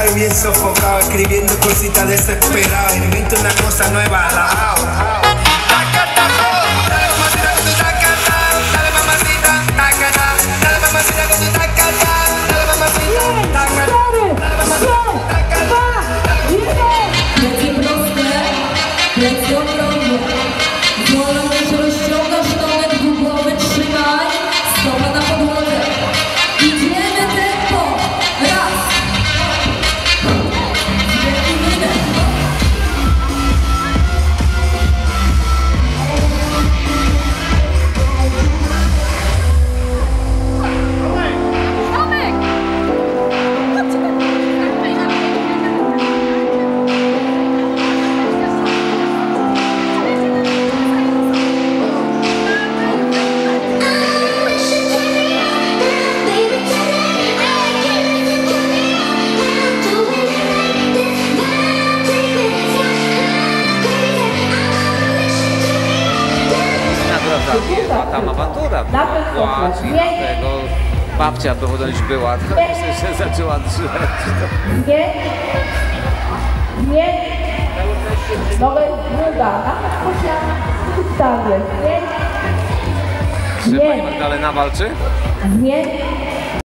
y bien sofocado, escribiendo cositas desesperadas. Invento una cosa nueva a la house. Dale mamacita con tu tacata, dale mamacita, tacata, dale mamacita con tu tacata, dale mamacita, tacata, dale mamacita, tacata. Będzie proste, lecą okrągłe. Wolno mieć rozciągasz nogę dwugłowy, trzymaj stopa na podłodze. Idziemy tempo. Raz. Wielki wydech. A tam awantura była, płacz i tego babcia ponoć była, to się zaczęła drzeć. Nie. Nogę druga. Tak jest. Czy pani Magdalena walczy? Nie.